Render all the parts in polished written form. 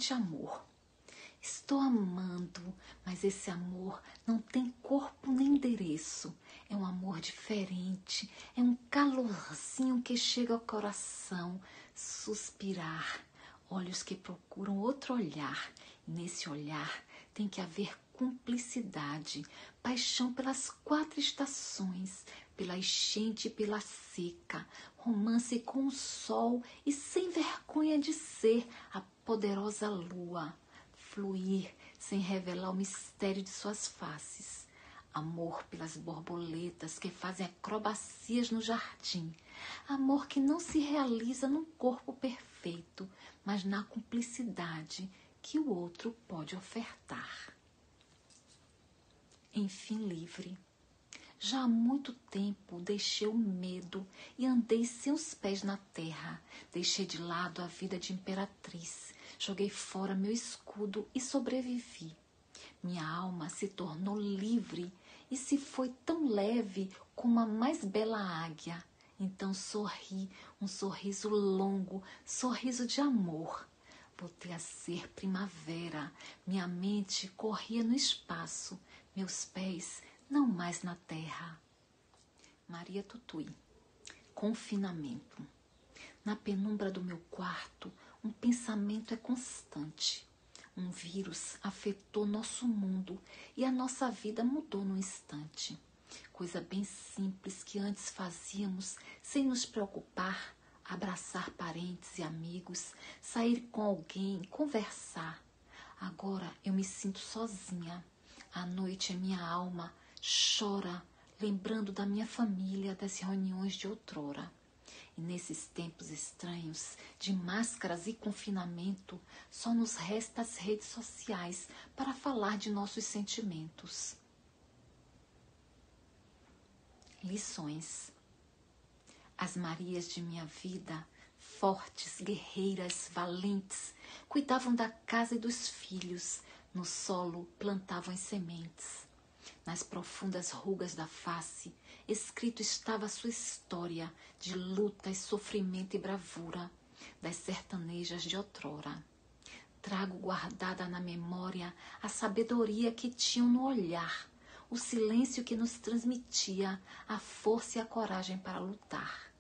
este amor. Estou amando, mas esse amor não tem corpo nem endereço. É um amor diferente, é um calorzinho que chega ao coração. Suspirar, olhos que procuram outro olhar. E nesse olhar tem que haver cumplicidade, paixão pelas 4 estações, pela enchente e pela seca, romance com o sol e sem vergonha de ser a poderosa lua. Fluir sem revelar o mistério de suas faces. Amor pelas borboletas que fazem acrobacias no jardim. Amor que não se realiza num corpo perfeito, mas na cumplicidade que o outro pode ofertar. Enfim, livre. Já há muito tempo deixei o medo e andei sem os pés na terra. Deixei de lado a vida de imperatriz. Joguei fora meu escudo e sobrevivi. Minha alma se tornou livre e se foi tão leve como a mais bela águia. Então sorri, um sorriso longo, sorriso de amor. Voltei a ser primavera, minha mente corria no espaço, meus pés não mais na terra. Maria Tutui. Confinamento. Na penumbra do meu quarto, um pensamento é constante. Um vírus afetou nosso mundo e a nossa vida mudou num instante. Coisa bem simples que antes fazíamos sem nos preocupar, abraçar parentes e amigos, sair com alguém, conversar. Agora eu me sinto sozinha. À noite a minha alma chora, lembrando da minha família, das reuniões de outrora. E nesses tempos estranhos, de máscaras e confinamento, só nos resta as redes sociais para falar de nossos sentimentos. Lições. As Marias de minha vida, fortes, guerreiras, valentes, cuidavam da casa e dos filhos, no solo plantavam as sementes. Nas profundas rugas da face, escrito estava a sua história de lutas, sofrimento e bravura, das sertanejas de outrora. Trago guardada na memória a sabedoria que tinham no olhar, o silêncio que nos transmitia a força e a coragem para lutar.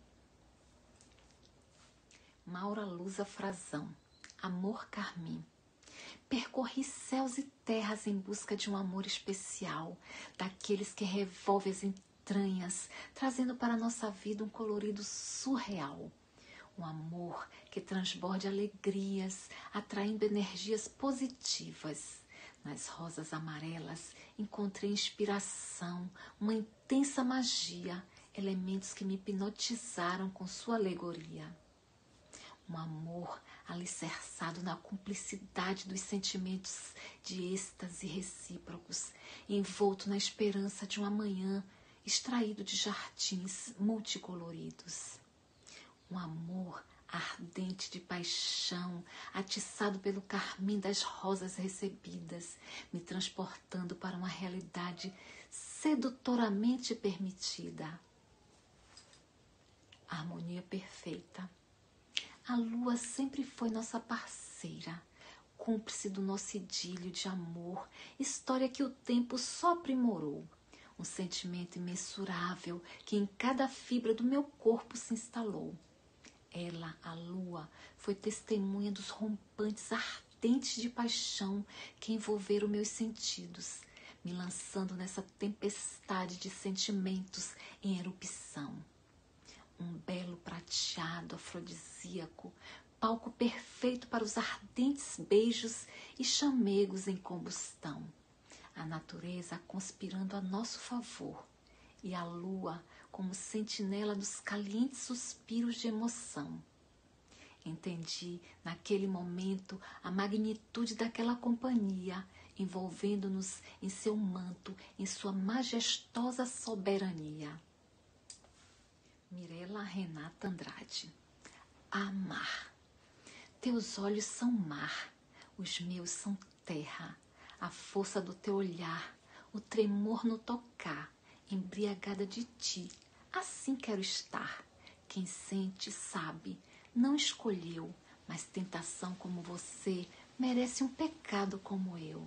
Maura Lusa Frazão. Amor Carmim. Percorri céus e terras em busca de um amor especial, daqueles que revolvem as entranhas, trazendo para a nossa vida um colorido surreal. Um amor que transborde alegrias, atraindo energias positivas. Nas rosas amarelas encontrei inspiração, uma intensa magia, elementos que me hipnotizaram com sua alegoria. Um amor alicerçado na cumplicidade dos sentimentos de êxtase recíprocos, envolto na esperança de um amanhã extraído de jardins multicoloridos. Um amor ardente de paixão, atiçado pelo carmim das rosas recebidas, me transportando para uma realidade sedutoramente permitida. Harmonia perfeita. A lua sempre foi nossa parceira, cúmplice do nosso idílio de amor, história que o tempo só aprimorou. Um sentimento imensurável que em cada fibra do meu corpo se instalou. Ela, a lua, foi testemunha dos rompantes ardentes de paixão que envolveram meus sentidos, me lançando nessa tempestade de sentimentos em erupção. Um belo prateado afrodisíaco, palco perfeito para os ardentes beijos e chamegos em combustão. A natureza conspirando a nosso favor e a lua como sentinela dos calientes suspiros de emoção. Entendi naquele momento a magnitude daquela companhia, envolvendo-nos em seu manto, em sua majestosa soberania. Mirela Renata Andrade. Amar. Teus olhos são mar, os meus são terra. A força do teu olhar, o tremor no tocar, embriagada de ti, assim quero estar. Quem sente sabe, não escolheu, mas tentação como você merece um pecado como eu.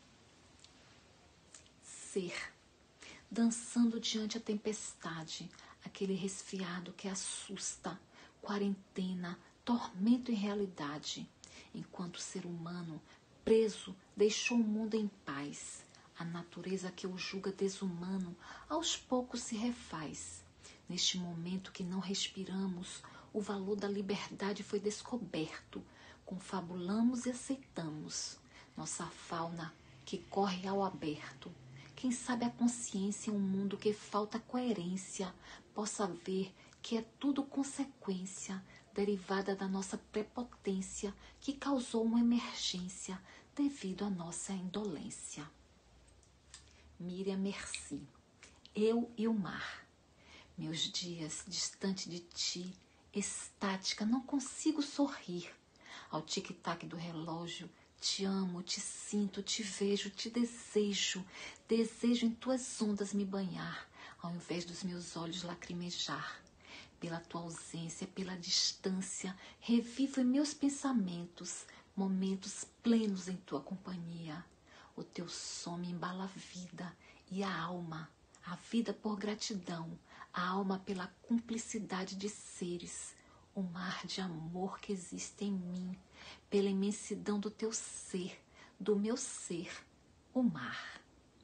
Ser, dançando diante a tempestade, aquele resfriado que assusta, quarentena, tormento em realidade, enquanto o ser humano, preso, deixou o mundo em paz. A natureza que o julga desumano, aos poucos se refaz. Neste momento que não respiramos, o valor da liberdade foi descoberto. Confabulamos e aceitamos nossa fauna que corre ao aberto. Quem sabe a consciência em um mundo que falta coerência possa ver que é tudo consequência derivada da nossa prepotência que causou uma emergência devido à nossa indolência. Miriam Merci. Eu e o mar. Meus dias distante de ti, estática, não consigo sorrir. Ao tic-tac do relógio, te amo, te sinto, te vejo, te desejo. Desejo em tuas ondas me banhar, ao invés dos meus olhos lacrimejar. Pela tua ausência, pela distância, revivo em meus pensamentos momentos plenos em tua companhia. O teu som me embala a vida e a vida por gratidão, a alma pela cumplicidade de seres, o mar de amor que existe em mim, pela imensidão do teu ser, do meu ser, o mar.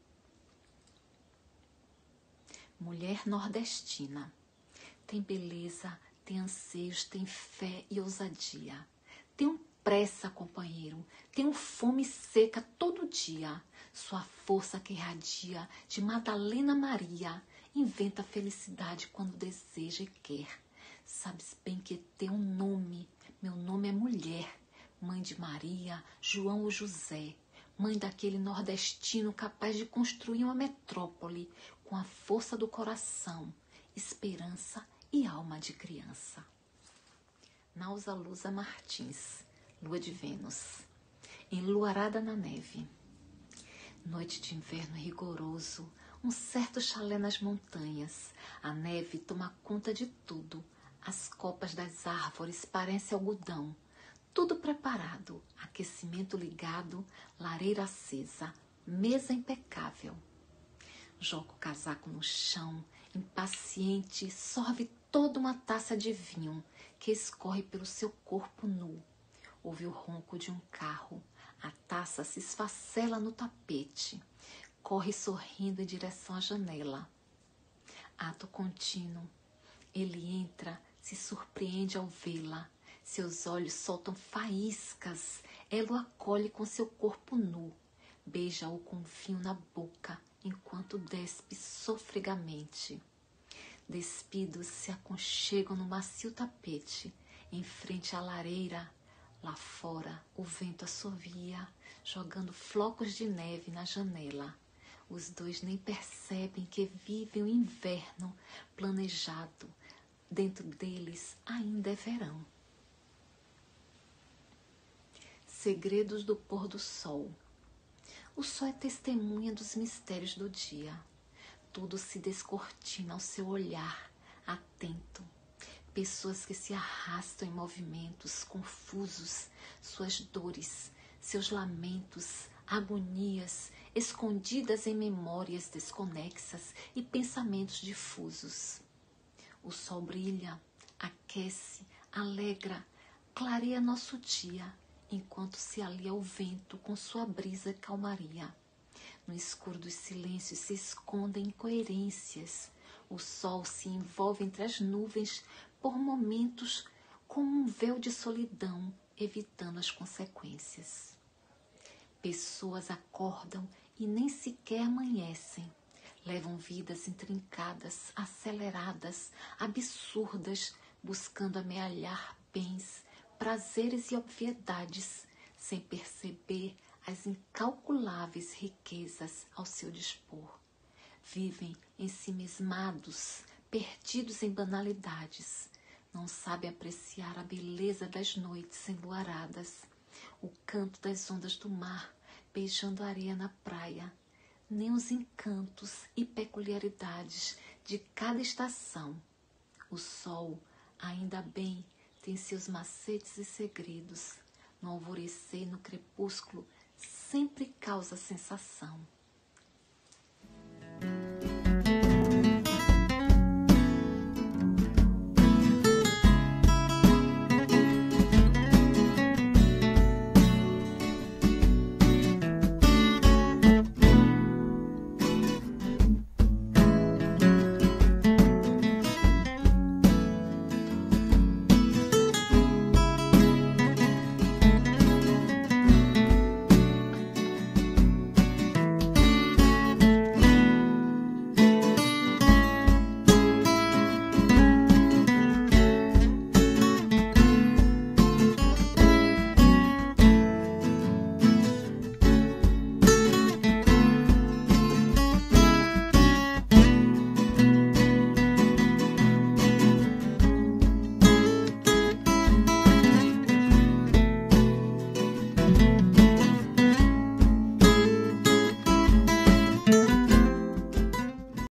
Mulher nordestina, tem beleza, tem anseios, tem fé e ousadia. Tenho pressa, companheiro, tenho fome seca todo dia. Sua força que irradia de Madalena Maria inventa felicidade quando deseja e quer. Sabes bem que teu nome, meu nome é mulher, mãe de Maria, João ou José, mãe daquele nordestino capaz de construir uma metrópole com a força do coração, esperança e alma de criança. Nausa Lusa Martins, Lua de Vênus. Enluarada na neve. Noite de inverno rigoroso, um certo chalé nas montanhas. A neve toma conta de tudo. As copas das árvores parecem algodão. Tudo preparado, aquecimento ligado, lareira acesa, mesa impecável. Joga o casaco no chão, impaciente, sorve toda uma taça de vinho que escorre pelo seu corpo nu. Ouve o ronco de um carro, a taça se esfacela no tapete. Corre sorrindo em direção à janela. Ato contínuo. Ele entra, se surpreende ao vê-la. Seus olhos soltam faíscas. Ela o acolhe com seu corpo nu. Beija-o com vinho na boca, enquanto despe sofregamente. Despidos se aconchegam no macio tapete, em frente à lareira. Lá fora, o vento assovia, jogando flocos de neve na janela. Os dois nem percebem que vivem o inverno planejado. Dentro deles ainda é verão. Segredos do pôr do sol. O sol é testemunha dos mistérios do dia. Tudo se descortina ao seu olhar atento. Pessoas que se arrastam em movimentos confusos, suas dores, seus lamentos, agonias, escondidas em memórias desconexas e pensamentos difusos. O sol brilha, aquece, alegra, clareia nosso dia, enquanto se alia o vento com sua brisa e calmaria. No escuro dos silêncios se escondem incoerências. O sol se envolve entre as nuvens por momentos como um véu de solidão, evitando as consequências. Pessoas acordam e nem sequer amanhecem. Levam vidas intrincadas, aceleradas, absurdas, buscando amealhar bens, prazeres e obviedades, sem perceber as incalculáveis riquezas ao seu dispor. Vivem ensimismados, perdidos em banalidades. Não sabem apreciar a beleza das noites enluaradas, o canto das ondas do mar beijando a areia na praia, nem os encantos e peculiaridades de cada estação. O sol, ainda bem, tem seus macetes e segredos. No alvorecer, no crepúsculo, sempre causa sensação.